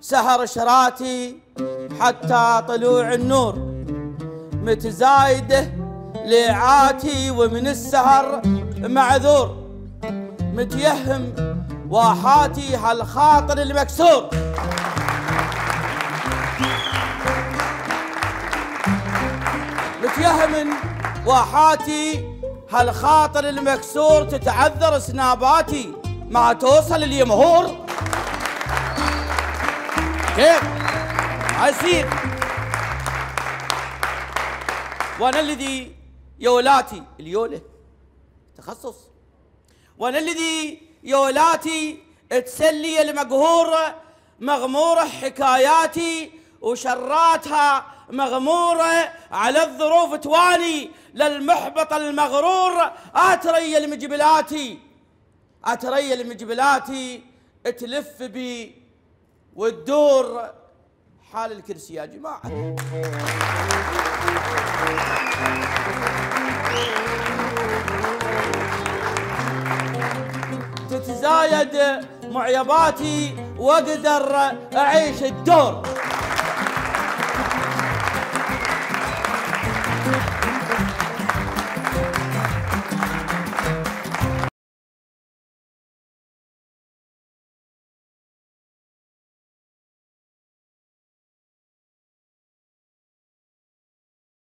سهر شراتي حتى طلوع النور، متزايده ليعاتي ومن السهر معذور، متيهم واحاتي هالخاطر المكسور. متيهم واحاتي هالخاطر المكسور، تتعذر سناباتي ما توصل اليمهور. كيف عسير وانا الذي يولاتي اليوله تخصص، وانا الذي يولاتي تسلي المقهور، مغموره حكاياتي وشراتها مغموره على الظروف تواني، للمحبط المغرور اتري المجبلاتي، اتري المجبلاتي تلف بي وتدور حال الكرسي يا جماعه. تتزايد معيباتي واقدر اعيش الدور.